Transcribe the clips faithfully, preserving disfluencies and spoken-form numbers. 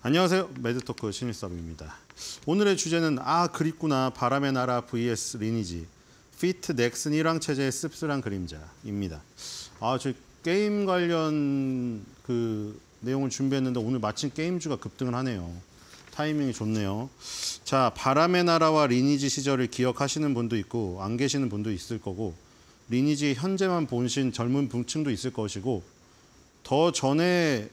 안녕하세요. 매드토크 신일섭입니다. 오늘의 주제는 아 그립구나 바람의 나라 vs 리니지 피트 넥슨 일왕 체제의 씁쓸한 그림자입니다. 아, 저 게임 관련 그 내용을 준비했는데 오늘 마침 게임주가 급등을 하네요. 타이밍이 좋네요. 자, 바람의 나라와 리니지 시절을 기억하시는 분도 있고 안 계시는 분도 있을 거고 리니지 현재만 보신 젊은 분층도 있을 것이고 더 전에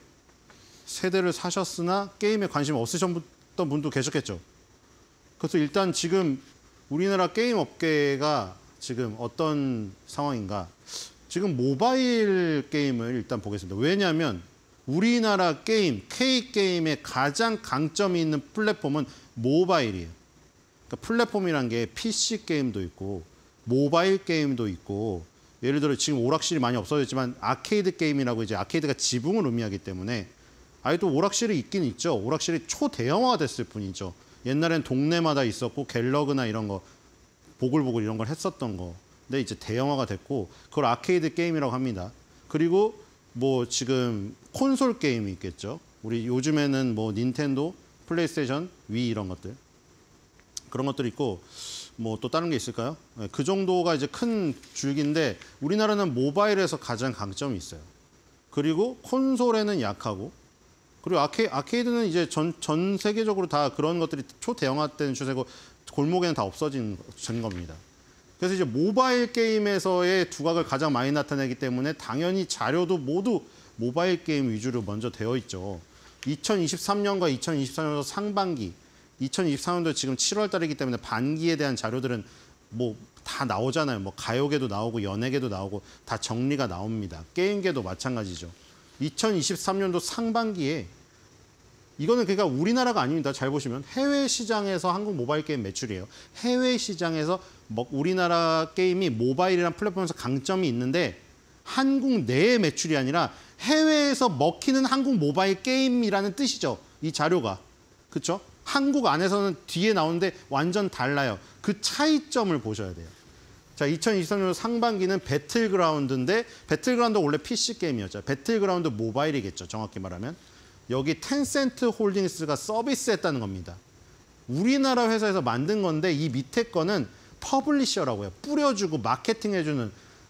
세대를 사셨으나 게임에 관심 없으셨던 분도 계셨겠죠. 그래서 일단 지금 우리나라 게임 업계가 지금 어떤 상황인가. 지금 모바일 게임을 일단 보겠습니다. 왜냐하면 우리나라 게임, K게임의 가장 강점이 있는 플랫폼은 모바일이에요. 그러니까 플랫폼이란 게 피씨 게임도 있고 모바일 게임도 있고 예를 들어 지금 오락실이 많이 없어졌지만 아케이드 게임이라고 이제 아케이드가 지붕을 의미하기 때문에 아직도 오락실이 있긴 있죠. 오락실이 초대형화가 됐을 뿐이죠. 옛날엔 동네마다 있었고 갤러그나 이런 거 보글보글 이런 걸 했었던 거. 근데 이제 대형화가 됐고 그걸 아케이드 게임이라고 합니다. 그리고 뭐 지금 콘솔 게임이 있겠죠. 우리 요즘에는 뭐 닌텐도, 플레이스테이션, 위 이런 것들. 그런 것들이 있고 뭐 또 다른 게 있을까요? 그 정도가 이제 큰 줄기인데 우리나라는 모바일에서 가장 강점이 있어요. 그리고 콘솔에는 약하고 그리고 아케, 아케이드는 이제 전, 전 세계적으로 다 그런 것들이 초대형화된 추세고 골목에는 다 없어진 겁니다. 그래서 이제 모바일 게임에서의 두각을 가장 많이 나타내기 때문에 당연히 자료도 모두 모바일 게임 위주로 먼저 되어 있죠. 이천이십삼 년과 이천이십사 년도 상반기, 이천이십사 년도 지금 칠월 달이기 때문에 반기에 대한 자료들은 뭐 다 나오잖아요. 뭐 가요계도 나오고 연예계도 나오고 다 정리가 나옵니다. 게임계도 마찬가지죠. 이천이십삼 년도 상반기에 이거는 그러니까 우리나라가 아닙니다. 잘 보시면 해외 시장에서 한국 모바일 게임 매출이에요. 해외 시장에서 뭐 우리나라 게임이 모바일이라는 플랫폼에서 강점이 있는데 한국 내의 매출이 아니라 해외에서 먹히는 한국 모바일 게임이라는 뜻이죠. 이 자료가. 그렇죠? 한국 안에서는 뒤에 나오는데 완전 달라요. 그 차이점을 보셔야 돼요. 자, 이천이십삼 년도 상반기는 배틀그라운드인데 배틀그라운드 원래 피씨 게임이었죠. 배틀그라운드 모바일이겠죠. 정확히 말하면. 여기 텐센트 홀딩스가 서비스했다는 겁니다. 우리나라 회사에서 만든 건데 이 밑에 거는 퍼블리셔라고 해요. 뿌려주고 마케팅해주는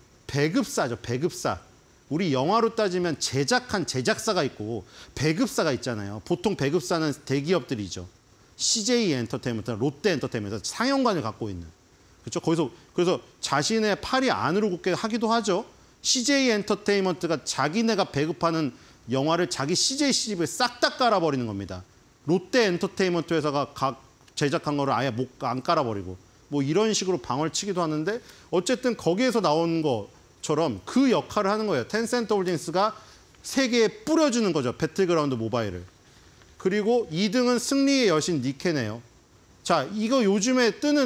배급사죠. 배급사. 우리 영화로 따지면 제작한 제작사가 있고 배급사가 있잖아요. 보통 배급사는 대기업들이죠. 씨제이 엔터테인먼트, 롯데 엔터테인먼트, 상영관을 갖고 있는. 그렇죠? 거기서 그래서 자신의 팔이 안으로 굽게 하기도 하죠. 씨제이 엔터테인먼트가 자기네가 배급하는 영화를 자기 씨제이 씨집에 싹 다 깔아버리는 겁니다. 롯데 엔터테인먼트 회사가 각 제작한 거를 아예 못 안 깔아버리고 뭐 이런 식으로 방어를 치기도 하는데 어쨌든 거기에서 나온 것처럼 그 역할을 하는 거예요. 텐센트 홀딩스가 세계에 뿌려주는 거죠. 배틀그라운드 모바일을. 그리고 이 등은 승리의 여신 니케네요. 자, 이거 요즘에 뜨는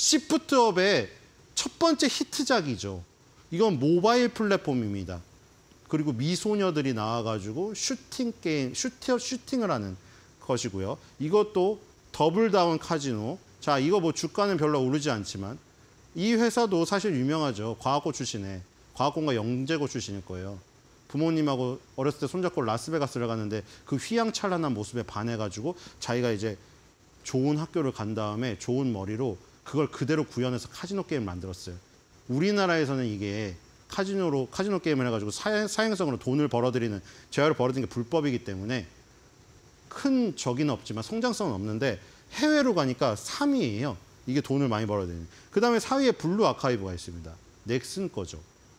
시프트업의 첫 번째 히트작이죠. 이건 모바일 플랫폼입니다. 그리고 미소녀들이 나와가지고 슈팅 게임, 슈팅, 슈팅을 하는 것이고요. 이것도 더블다운 카지노. 자, 이거 뭐 주가는 별로 오르지 않지만 이 회사도 사실 유명하죠. 과학고 출신에. 과학고가 영재고 출신일 거예요. 부모님하고 어렸을 때 손잡고 라스베가스를 갔는데 그 휘황찬란한 모습에 반해가지고 자기가 이제 좋은 학교를 간 다음에 좋은 머리로 그걸 그대로 구현해서 카지노 게임을 만들었어요. 우리나라에서는 이게 카지노로 카지노 게임을 해가지고 사행, 사행성으로 돈을 벌어들이는 재화를 벌어들이는 게 불법이기 때문에 큰 적이는 없지만 성장성은 없는데 해외로 가니까 삼 위예요. 이게 돈을 많이 벌어들이는. 그다음에 사 위에 블루 아카이브가 있습니다. 넥슨 거죠.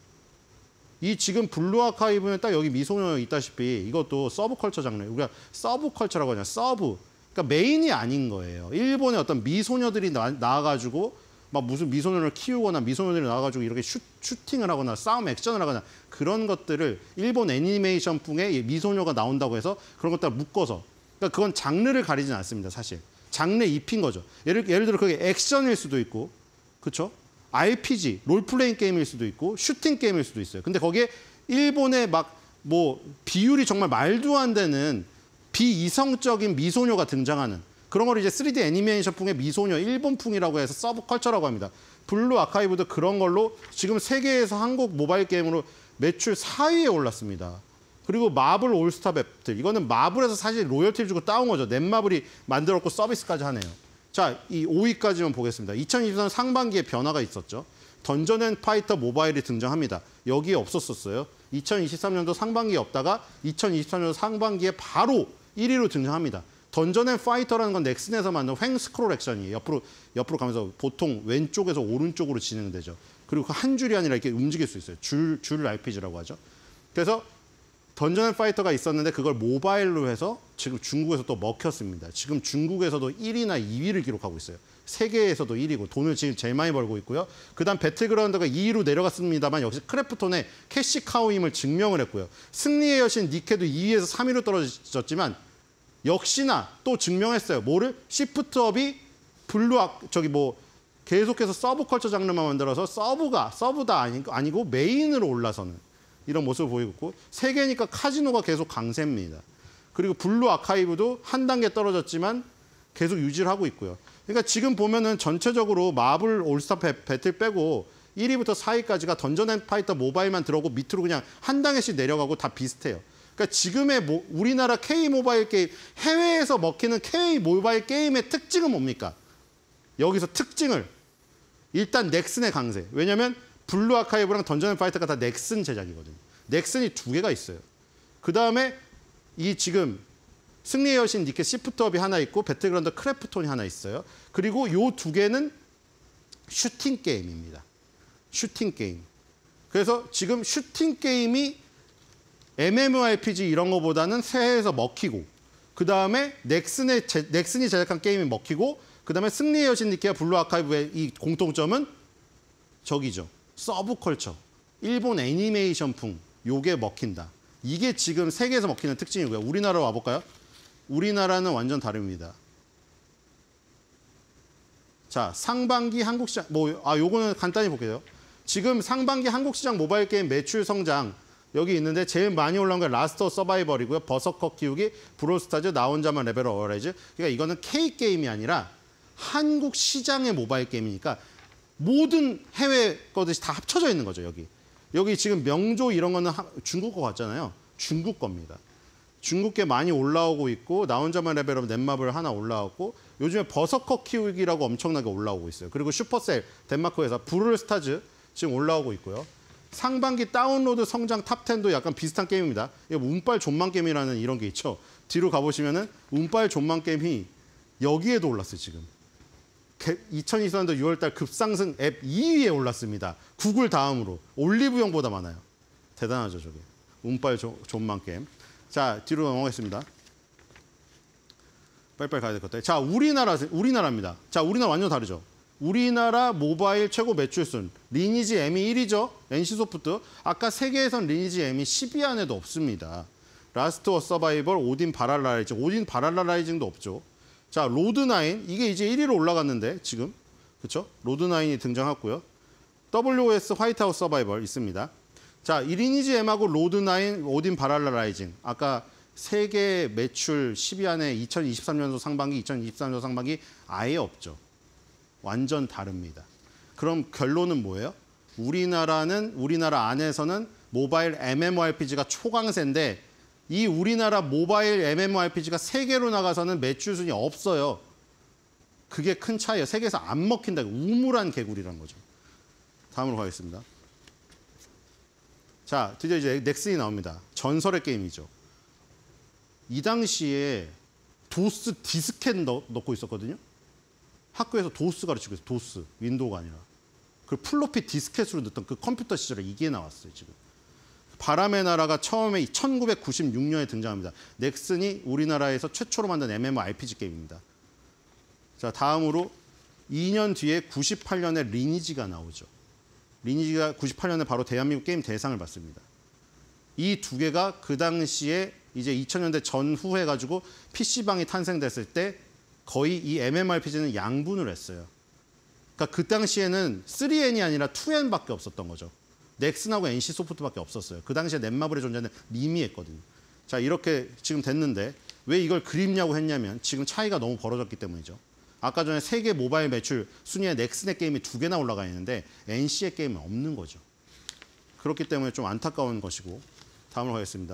이 지금 블루 아카이브는 딱 여기 미소녀 있다시피 이것도 서브컬처 장르. 우리가 서브컬처라고 하냐. 서브. 그러니까 메인이 아닌 거예요. 일본의 어떤 미소녀들이 나, 나와가지고 막 무슨 미소녀를 키우거나 미소녀들이 나와가지고 이렇게 슈, 슈팅을 하거나 싸움 액션을 하거나 그런 것들을 일본 애니메이션풍의 미소녀가 나온다고 해서 그런 것들을 묶어서 그러니까 그건 장르를 가리진 않습니다. 사실. 장르에 입힌 거죠. 예를, 예를 들어 그게 액션일 수도 있고 그렇죠? 알피지, 롤플레잉 게임일 수도 있고 슈팅 게임일 수도 있어요. 근데 거기에 일본의 막 뭐 비율이 정말 말도 안 되는 비이성적인 미소녀가 등장하는 그런 걸 이제 쓰리디 애니메이션풍의 미소녀, 일본풍이라고 해서 서브컬처라고 합니다. 블루 아카이브도 그런 걸로 지금 세계에서 한국 모바일 게임으로 매출 사 위에 올랐습니다. 그리고 마블 올스타 배틀. 이거는 마블에서 사실 로열티를 주고 따온 거죠. 넷마블이 만들었고 서비스까지 하네요. 자, 이 오 위까지만 보겠습니다. 이천이십삼 년 상반기에 변화가 있었죠. 던전 앤 파이터 모바일이 등장합니다. 여기에 없었었어요. 이천이십삼 년도 상반기에 없다가 이천이십삼 년도 상반기에 바로 일 위로 등장합니다. 던전 앤 파이터라는 건 넥슨에서 만든 횡 스크롤 액션이에요. 옆으로 옆으로 가면서 보통 왼쪽에서 오른쪽으로 진행되죠. 그리고 그 한 줄이 아니라 이렇게 움직일 수 있어요. 줄, 줄 알피지라고 하죠. 그래서 던전 앤 파이터가 있었는데 그걸 모바일로 해서 지금 중국에서 또 먹혔습니다. 지금 중국에서도 일 위나 이 위를 기록하고 있어요. 세계에서도 일 위고 돈을 지금 제일 많이 벌고 있고요. 그다음 배틀그라운드가 이 위로 내려갔습니다만 역시 크래프톤의 캐시카우임을 증명을 했고요. 승리의 여신 니케도 이 위에서 삼 위로 떨어졌지만 역시나 또 증명했어요. 뭐를? 시프트업이 블루 아, 저기 뭐 계속해서 서브컬처 장르만 만들어서 서브가 서브다 아니고, 아니고 메인으로 올라서는 이런 모습을 보이고 있고 세계니까 카지노가 계속 강세입니다. 그리고 블루 아카이브도 한 단계 떨어졌지만 계속 유지를 하고 있고요. 그러니까 지금 보면은 전체적으로 마블 올스타 배틀 빼고 일 위부터 사 위까지가 던전 앤 파이터 모바일만 들어오고 밑으로 그냥 한 단계씩 내려가고 다 비슷해요. 그러니까 지금의 모, 우리나라 K 모바일 게임, 해외에서 먹히는 K 모바일 게임의 특징은 뭡니까? 여기서 특징을 일단 넥슨의 강세. 왜냐하면 블루 아카이브랑 던전 앤 파이터가 다 넥슨 제작이거든요. 넥슨이 두 개가 있어요. 그 다음에 이 지금 승리의 여신 니케 시프트업이 하나 있고 배틀그라운드 크래프톤이 하나 있어요. 그리고 요 두 개는 슈팅 게임입니다. 슈팅 게임. 그래서 지금 슈팅 게임이 엠엠오알피지 이런 거보다는 세해에서 먹히고 그 다음에 넥슨의 제, 넥슨이 제작한 게임이 먹히고 그 다음에 승리의 여신 니케와 블루 아카이브의 이 공통점은 저기죠. 서브컬처. 일본 애니메이션풍. 요게 먹힌다. 이게 지금 세계에서 먹히는 특징이고요. 우리나라로 와볼까요? 우리나라는 완전 다릅니다. 자, 상반기 한국 시장, 뭐, 아, 요거는 간단히 볼게요. 지금 상반기 한국 시장 모바일 게임 매출 성장 여기 있는데 제일 많이 올라온 게 라스트 서바이벌이고요. 버서커 키우기, 브롤스타즈, 나 혼자만 레벨 어라이즈. 그러니까 이거는 K 게임이 아니라 한국 시장의 모바일 게임이니까 모든 해외 것들이 다 합쳐져 있는 거죠, 여기. 여기 지금 명조 이런 거는 중국 거 같잖아요. 중국 겁니다. 중국계 많이 올라오고 있고 나 혼자만 레벨업 넷마블 하나 올라왔고 요즘에 버서커 키우기라고 엄청나게 올라오고 있어요. 그리고 슈퍼셀 덴마크 회사 브룰스타즈 지금 올라오고 있고요. 상반기 다운로드 성장 탑 텐도 약간 비슷한 게임입니다. 이거 운빨 존만 게임이라는 이런 게 있죠. 뒤로 가보시면은 운빨 존만 게임이 여기에도 올랐어요, 지금. 이천이십삼 년도 유월 달 급상승 앱 이 위에 올랐습니다. 구글 다음으로. 올리브영보다 많아요. 대단하죠, 저게. 운빨 존만 게임. 자, 뒤로 넘어가겠습니다. 빨리빨리 가야 될 것 같아요. 자, 우리나라, 우리나라입니다. 자, 우리나라 완전 다르죠. 우리나라 모바일 최고 매출순. 리니지 M이 일 위죠. 엔씨소프트. 아까 세계에선 리니지 M이 십 위 안에도 없습니다. 라스트 워 서바이벌, 오딘 바랄라라이징. 오딘 바랄라라이징도 없죠. 자, 로드나인. 이게 이제 일 위로 올라갔는데, 지금. 그렇죠? 로드나인이 등장했고요. 더블유오에스 화이트하우스 서바이벌 있습니다. 자, 리니지 M하고 로드나인, 오딘 바랄라라이징. 아까 세계 매출 십 위 안에 이천이십삼 년도 상반기, 이천이십삼 년도 상반기 아예 없죠. 완전 다릅니다. 그럼 결론은 뭐예요? 우리나라는, 우리나라 안에서는 모바일 엠엠오알피지가 초강세인데 이 우리나라 모바일 엠엠오알피지가 세계로 나가서는 매출 순위 없어요. 그게 큰 차이예요. 세계에서 안 먹힌다. 우물한 개구리라는 거죠. 다음으로 가겠습니다. 자, 드디어 이제 넥슨이 나옵니다. 전설의 게임이죠. 이 당시에 도스 디스켓 넣, 넣고 있었거든요. 학교에서 도스 가르치고 있어요. 도스, 윈도우가 아니라. 그 플로피 디스켓으로 넣던 그 컴퓨터 시절에 이게 나왔어요, 지금. 바람의 나라가 처음에 천구백구십육 년에 등장합니다. 넥슨이 우리나라에서 최초로 만든 엠엠오알피지 게임입니다. 자, 다음으로 이 년 뒤에 구십팔 년에 리니지가 나오죠. 리니지가 구십팔 년에 바로 대한민국 게임 대상을 받습니다. 이 두 개가 그 당시에 이제 이천 년대 전후해 가지고 피씨방이 탄생됐을 때 거의 이 엠엠오알피지는 양분을 했어요. 그러니까 그 당시에는 쓰리 엔이 아니라 투 엔밖에 없었던 거죠. 넥슨하고 엔씨소프트밖에 없었어요. 그 당시에 넷마블의 존재는 미미했거든요. 자, 이렇게 지금 됐는데 왜 이걸 그립냐고 했냐면 지금 차이가 너무 벌어졌기 때문이죠. 아까 전에 세계 모바일 매출 순위에 넥슨의 게임이 두 개나 올라가 있는데 엔씨의 게임은 없는 거죠. 그렇기 때문에 좀 안타까운 것이고 다음으로 가겠습니다.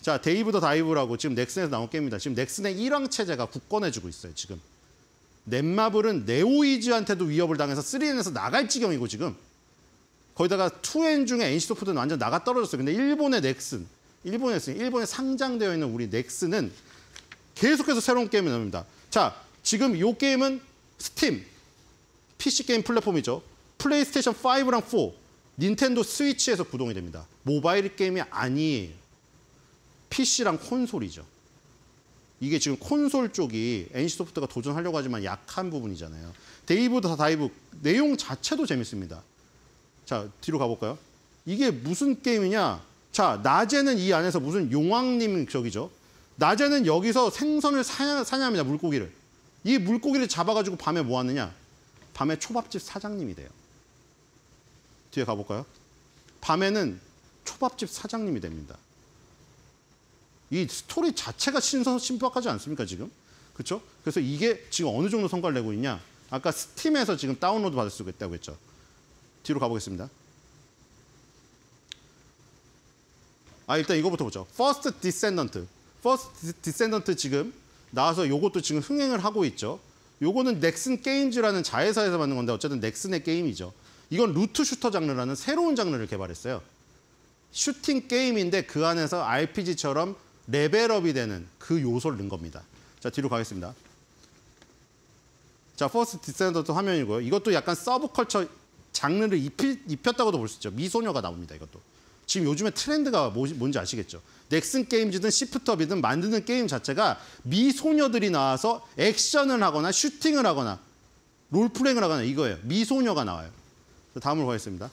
자, 데이브 더 다이브라고 지금 넥슨에서 나온 게임입니다. 지금 넥슨의 일왕 체제가 굳건해지고 있어요, 지금. 넷마블은 네오이즈한테도 위협을 당해서 쓰리엔에서 나갈 지경이고 지금. 거기다가 투엔 중에 엔씨소프트는 완전 나가 떨어졌어요. 근데 일본의 넥슨, 일본의 넥슨, 일본에 상장되어 있는 우리 넥슨은 계속해서 새로운 게임을 냅니다. 자, 지금 이 게임은 스팀, 피씨 게임 플랫폼이죠. 플레이스테이션 파이브랑 사, 닌텐도 스위치에서 구동이 됩니다. 모바일 게임이 아니에요. 피씨랑 콘솔이죠. 이게 지금 콘솔 쪽이 엔씨소프트가 도전하려고 하지만 약한 부분이잖아요. 데이브 더 다이브 내용 자체도 재밌습니다. 자, 뒤로 가볼까요? 이게 무슨 게임이냐? 자, 낮에는 이 안에서 무슨 용왕님 저기죠. 낮에는 여기서 생선을 사냥, 사냥합니다. 물고기를. 이 물고기를 잡아가지고 밤에 뭐 하느냐? 밤에 초밥집 사장님이 돼요. 뒤에 가볼까요? 밤에는 초밥집 사장님이 됩니다. 이 스토리 자체가 신선, 신박하지 않습니까, 지금? 그렇죠? 그래서 이게 지금 어느 정도 성과를 내고 있냐? 아까 스팀에서 지금 다운로드 받을 수 있다고 했죠. 뒤로 가보겠습니다. 아, 일단 이거부터 보죠. First Descendant. First Descendant 지금 나와서 요것도 지금 흥행을 하고 있죠. 요거는 넥슨 게임즈라는 자회사에서 만든 건데 어쨌든 넥슨의 게임이죠. 이건 루트 슈터 장르라는 새로운 장르를 개발했어요. 슈팅 게임인데 그 안에서 알피지처럼 레벨업이 되는 그 요소를 넣은 겁니다. 자, 뒤로 가겠습니다. 자, 퍼스트 디센던트 화면이고요. 이것도 약간 서브컬처 장르를 입히, 입혔다고도 볼 수 있죠. 미소녀가 나옵니다, 이것도. 지금 요즘에 트렌드가 뭐, 뭔지 아시겠죠? 넥슨 게임즈든 시프트업이든 만드는 게임 자체가 미소녀들이 나와서 액션을 하거나 슈팅을 하거나 롤플레잉을 하거나 이거예요. 미소녀가 나와요. 다음으로 가겠습니다.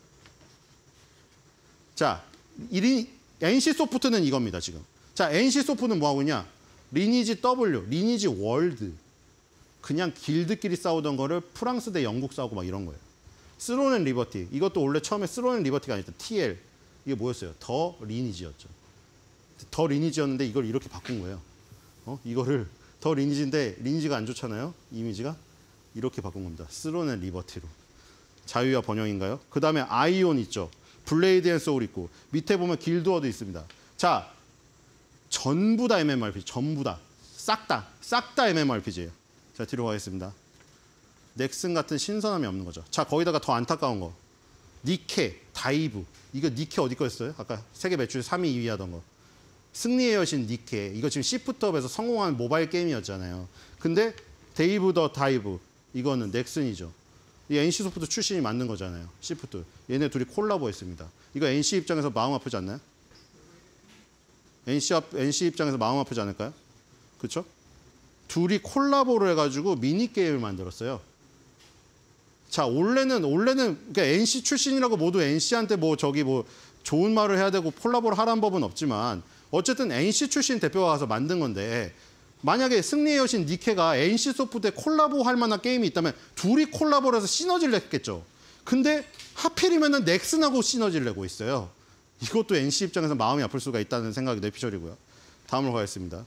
자, 엔씨소프트는 이겁니다, 지금. 자, 엔씨소프트는 뭐하고 있냐? 리니지 W, 리니지 월드. 그냥 길드끼리 싸우던 거를 프랑스 대 영국 싸우고 막 이런 거예요. 스론 앤 리버티. 이것도 원래 처음에 스론 앤 리버티가 아니었다. 티엘. 이게 뭐였어요? 더 리니지였죠. 더 리니지였는데 이걸 이렇게 바꾼 거예요. 어? 이거를 더 리니지인데 리니지가 안 좋잖아요. 이미지가. 이렇게 바꾼 겁니다. 스론 앤 리버티로. 자유와 번영인가요? 그 다음에 아이온 있죠. 블레이드 앤 소울 있고 밑에 보면 길드워드 있습니다. 자, 전부 다 엠엠오알피지. 전부 다. 싹 다. 싹 다 엠엠오알피지예요. 자, 뒤로 가겠습니다. 넥슨 같은 신선함이 없는 거죠. 자, 거기다가 더 안타까운 거. 니케, 다이브. 이거 니케 어디 거였어요? 아까 세계 매출 삼 위, 이 위 하던 거. 승리의 여신 니케. 이거 지금 시프트업에서 성공한 모바일 게임이었잖아요. 근데 데이브 더 다이브. 이거는 넥슨이죠. 이 엔씨소프트 출신이 만든 거잖아요. 시프트. 얘네 둘이 콜라보 했습니다. 이거 엔씨 입장에서 마음 아프지 않나요? 엔씨, 엔씨 입장에서 마음 아프지 않을까요? 그렇죠? 둘이 콜라보를 해가지고 미니게임을 만들었어요. 자, 원래는, 원래는, 그러니까 엔씨 출신이라고 모두 엔씨한테 뭐 저기 뭐 좋은 말을 해야 되고 콜라보를 하라는 법은 없지만 어쨌든 엔씨 출신 대표가 가서 만든 건데 만약에 승리의 여신 니케가 엔씨소프트에 콜라보 할 만한 게임이 있다면 둘이 콜라보를 해서 시너지를 냈겠죠. 근데 하필이면은 넥슨하고 시너지를 내고 있어요. 이것도 엔씨 입장에서 마음이 아플 수가 있다는 생각이 뇌피셜이고요. 다음으로 가겠습니다.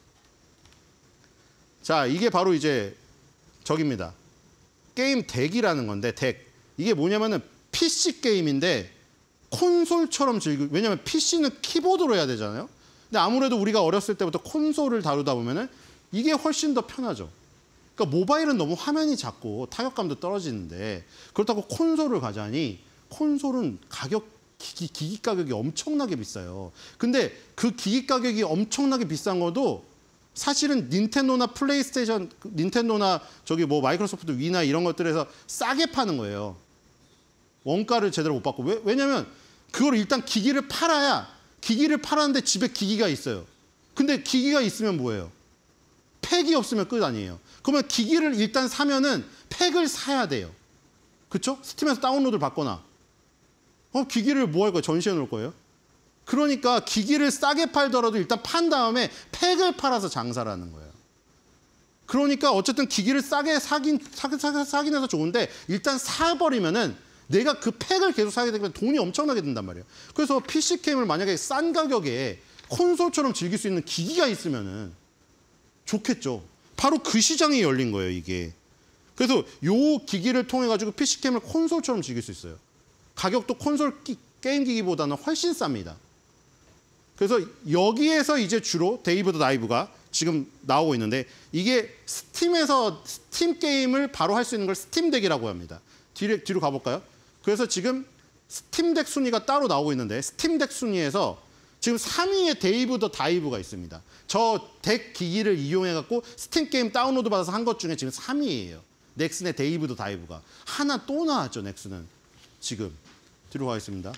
자, 이게 바로 이제 저기입니다. 게임 덱이라는 건데 덱. 이게 뭐냐면은 피씨 게임인데 콘솔처럼 즐기. 왜냐면 피씨는 키보드로 해야 되잖아요. 근데 아무래도 우리가 어렸을 때부터 콘솔을 다루다 보면은 이게 훨씬 더 편하죠. 그러니까 모바일은 너무 화면이 작고 타격감도 떨어지는데 그렇다고 콘솔을 가자니 콘솔은 가격 기기, 기기 가격이 엄청나게 비싸요. 근데 그 기기 가격이 엄청나게 비싼 것도 사실은 닌텐도나 플레이스테이션, 닌텐도나 저기 뭐 마이크로소프트 위나 이런 것들에서 싸게 파는 거예요. 원가를 제대로 못 받고. 왜? 왜냐면 그걸 일단 기기를 팔아야 기기를 팔았는데 집에 기기가 있어요. 근데 기기가 있으면 뭐예요? 팩이 없으면 끝 아니에요. 그러면 기기를 일단 사면은 팩을 사야 돼요. 그렇죠? 스팀에서 다운로드를 받거나. 어, 기기를 뭐 할 거예요? 전시해 놓을 거예요? 그러니까 기기를 싸게 팔더라도 일단 판 다음에 팩을 팔아서 장사를 하는 거예요. 그러니까 어쨌든 기기를 싸게 사긴, 사긴, 사긴, 사긴 해서 좋은데 일단 사버리면은 내가 그 팩을 계속 사게 되면 돈이 엄청나게 든단 말이에요. 그래서 피씨 게임을 만약에 싼 가격에 콘솔처럼 즐길 수 있는 기기가 있으면은 좋겠죠. 바로 그 시장이 열린 거예요, 이게. 그래서 요 기기를 통해 가지고 피씨 게임을 콘솔처럼 즐길 수 있어요. 가격도 콘솔 기, 게임 기기보다는 훨씬 쌉니다. 그래서 여기에서 이제 주로 데이브 더 다이브가 지금 나오고 있는데 이게 스팀에서 스팀 게임을 바로 할 수 있는 걸 스팀덱이라고 합니다. 뒤로, 뒤로 가볼까요? 그래서 지금 스팀덱 순위가 따로 나오고 있는데 스팀덱 순위에서 지금 삼 위에 데이브 더 다이브가 있습니다. 저 덱 기기를 이용해갖고 스팀 게임 다운로드 받아서 한 것 중에 지금 삼 위예요. 넥슨의 데이브 더 다이브가. 하나 또 나왔죠, 넥슨은. 지금. 뒤로 가겠습니다.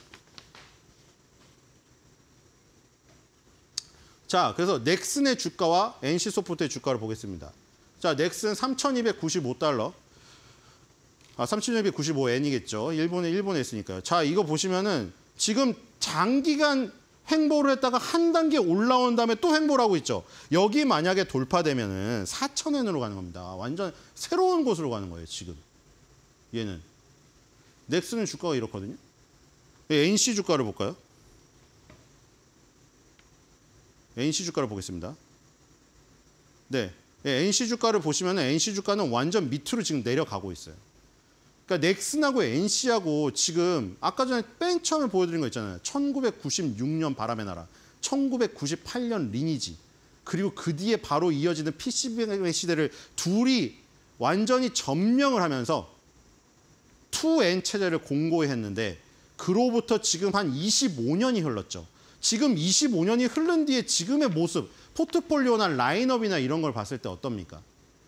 자, 그래서 넥슨의 주가와 엔씨소프트의 주가를 보겠습니다. 자, 넥슨 삼천이백구십오 달러. 아, 삼천이백구십오 엔이겠죠. 일본에, 일본에 있으니까요. 자, 이거 보시면은 지금 장기간 횡보를 했다가 한 단계 올라온 다음에 또 횡보를 하고 있죠. 여기 만약에 돌파되면은 사천 엔으로 가는 겁니다. 완전 새로운 곳으로 가는 거예요, 지금. 얘는. 넥슨은 주가가 이렇거든요. 엔씨 주가를 볼까요? 엔씨 주가를 보겠습니다. 네, 엔씨 주가를 보시면 엔씨 주가는 완전 밑으로 지금 내려가고 있어요. 그러니까 넥슨하고 엔씨하고 지금 아까 전에 맨 처음에 보여드린 거 있잖아요. 천구백구십육 년 바람의 나라, 천구백구십팔 년 리니지, 그리고 그 뒤에 바로 이어지는 피씨방의 시대를 둘이 완전히 점령을 하면서 투 엔 체제를 공고히 했는데 그로부터 지금 한 이십오 년이 흘렀죠. 지금 이십오 년이 흐른 뒤에 지금의 모습, 포트폴리오나 라인업이나 이런 걸 봤을 때 어떻습니까?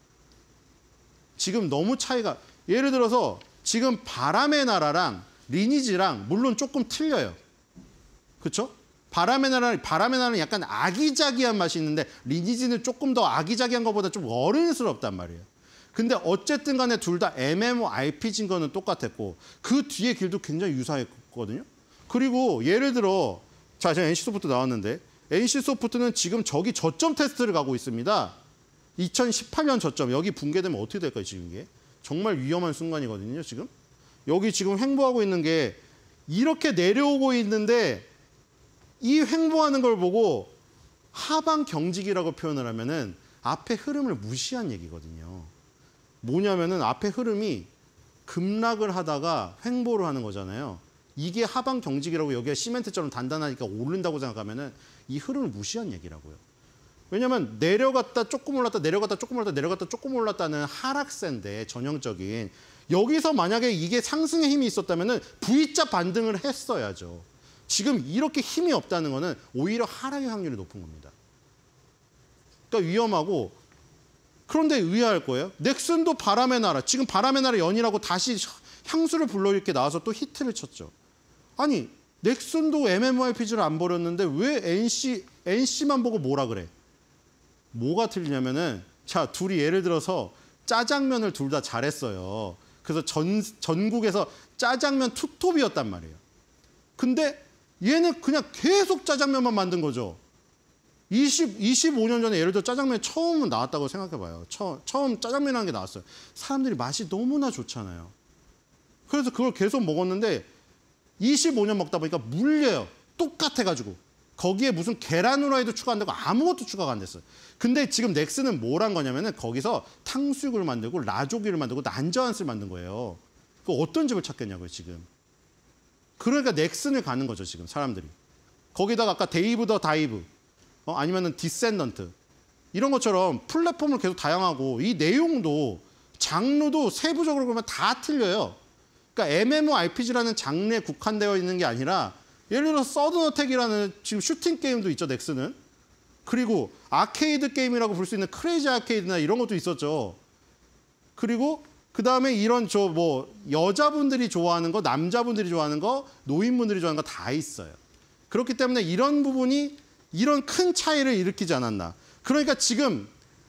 지금 너무 차이가, 예를 들어서 지금 바람의 나라랑 리니지랑 물론 조금 틀려요. 그렇죠? 바람의 나라는, 바람의 나라는 약간 아기자기한 맛이 있는데 리니지는 조금 더 아기자기한 것보다 좀 어른스럽단 말이에요. 근데 어쨌든 간에 둘 다 엠엠오알피지인 거는 똑같았고 그 뒤에 길도 굉장히 유사했거든요. 그리고 예를 들어 자, 지금 엔씨소프트 나왔는데 엔씨소프트는 지금 저기 저점 테스트를 가고 있습니다. 이천십팔 년 저점. 여기 붕괴되면 어떻게 될까요, 지금 이게? 정말 위험한 순간이거든요, 지금. 여기 지금 횡보하고 있는 게 이렇게 내려오고 있는데 이 횡보하는 걸 보고 하방 경직이라고 표현을 하면은 앞에 흐름을 무시한 얘기거든요. 뭐냐면은 앞에 흐름이 급락을 하다가 횡보를 하는 거잖아요. 이게 하방 경직이라고 여기가 시멘트처럼 단단하니까 오른다고 생각하면은 이 흐름을 무시한 얘기라고요. 왜냐면 내려갔다 조금 올랐다 내려갔다 조금 올랐다 내려갔다 조금 올랐다는 하락세인데 전형적인 여기서 만약에 이게 상승의 힘이 있었다면은 V자 반등을 했어야죠. 지금 이렇게 힘이 없다는 거는 오히려 하락의 확률이 높은 겁니다. 그러니까 위험하고 그런데 의아할 거예요. 넥슨도 바람의 나라, 지금 바람의 나라 연이라고 다시 향수를 불러일으켜 나와서 또 히트를 쳤죠. 아니, 넥슨도 엠엠오알피지를 안 버렸는데 왜 엔씨, 엔씨만 보고 뭐라 그래? 뭐가 틀리냐면은 자, 둘이 예를 들어서 짜장면을 둘 다 잘했어요. 그래서 전, 전국에서 짜장면 투톱이었단 말이에요. 근데 얘는 그냥 계속 짜장면만 만든 거죠. 이십, 이십오 년 전에 예를 들어 짜장면이 처음 나왔다고 생각해봐요. 처, 처음 짜장면이라는 게 나왔어요. 사람들이 맛이 너무나 좋잖아요. 그래서 그걸 계속 먹었는데 이십오 년 먹다 보니까 물려요. 똑같아가지고. 거기에 무슨 계란 후라이도 추가 안 되고 아무것도 추가가 안 됐어요. 근데 지금 넥슨은 뭘 한 거냐면은 거기서 탕수육을 만들고 라조기를 만들고 난저한스를 만든 거예요. 그 어떤 집을 찾겠냐고요, 지금. 그러니까 넥슨을 가는 거죠, 지금 사람들이. 거기다가 아까 데이브 더 다이브, 어, 아니면은 디센던트 이런 것처럼 플랫폼을 계속 다양하고 이 내용도 장르도 세부적으로 보면 다 틀려요. 그러니까 엠엠오알피지라는 장르에 국한되어 있는 게 아니라 예를 들어 서든 어택이라는 지금 슈팅 게임도 있죠, 넥슨은. 그리고 아케이드 게임이라고 볼 수 있는 크레이지 아케이드나 이런 것도 있었죠. 그리고 그 다음에 이런 저 뭐 여자분들이 좋아하는 거, 남자분들이 좋아하는 거, 노인분들이 좋아하는 거 다 있어요. 그렇기 때문에 이런 부분이 이런 큰 차이를 일으키지 않았나. 그러니까 지금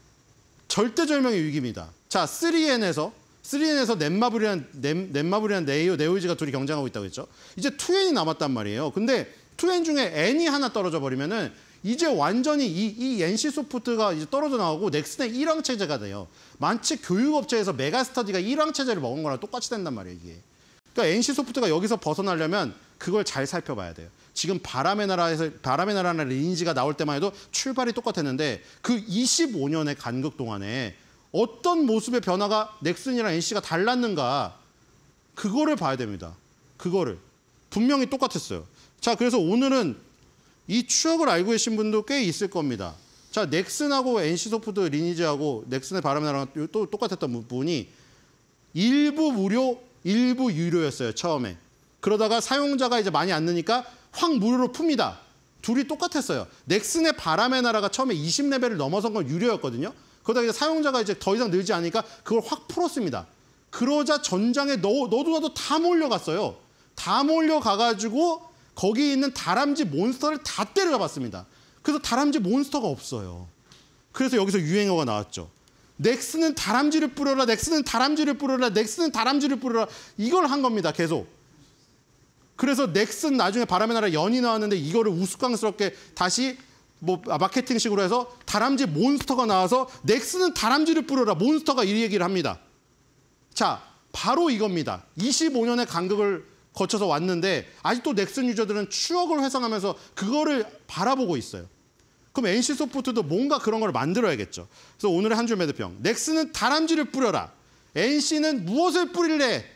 절대절명의 위기입니다. 자, 쓰리 엔에서 쓰리 엔에서 넷마블이란 넷마블이란 네오 네오이즈가 둘이 경쟁하고 있다고 했죠. 이제 투 엔이 남았단 말이에요. 근데 투 엔 중에 N이 하나 떨어져 버리면은 이제 완전히 이, 이 엔씨소프트가 이제 떨어져 나오고 넥슨의 일왕 체제가 돼요. 마치 교육업체에서 메가스터디가 일왕 체제를 먹은 거랑 똑같이 된단 말이에요, 이게. 그러니까 엔씨소프트가 여기서 벗어나려면 그걸 잘 살펴봐야 돼요. 지금 바람의 나라에서 바람의 나라나 리니지가 나올 때만 해도 출발이 똑같았는데 그 이십오 년의 간극 동안에 어떤 모습의 변화가 넥슨이랑 엔씨가 달랐는가 그거를 봐야 됩니다. 그거를. 분명히 똑같았어요. 자, 그래서 오늘은 이 추억을 알고 계신 분도 꽤 있을 겁니다. 자, 넥슨하고 엔씨소프트 리니지하고 넥슨의 바람의 나라랑 또 똑같았던 부분이 일부 무료, 일부 유료였어요, 처음에. 그러다가 사용자가 이제 많이 안 느니까 확 무료로 풉니다. 둘이 똑같았어요. 넥슨의 바람의 나라가 처음에 이십 레벨을 넘어선 건 유료였거든요. 그러다가 이제 사용자가 이제 더 이상 늘지 않으니까 그걸 확 풀었습니다. 그러자 전장에 너, 너도 나도 다 몰려갔어요. 다 몰려가가지고 거기 있는 다람쥐 몬스터를 다 때려잡았습니다. 그래서 다람쥐 몬스터가 없어요. 그래서 여기서 유행어가 나왔죠. 넥슨은 다람쥐를 뿌려라, 넥슨은 다람쥐를 뿌려라, 넥슨은 다람쥐를 뿌려라. 이걸 한 겁니다, 계속. 그래서 넥슨 나중에 바람의 나라 연이 나왔는데 이거를 우스꽝스럽게 다시 뭐 마케팅식으로 해서 다람쥐 몬스터가 나와서 넥슨은 다람쥐를 뿌려라, 몬스터가 이 얘기를 합니다. 자, 바로 이겁니다. 이십오 년의 간극을 거쳐서 왔는데 아직도 넥슨 유저들은 추억을 회상하면서 그거를 바라보고 있어요. 그럼 엔씨소프트도 뭔가 그런 걸 만들어야겠죠. 그래서 오늘의 한 줄 매듭평. 넥슨은 다람쥐를 뿌려라. 엔씨는 무엇을 뿌릴래?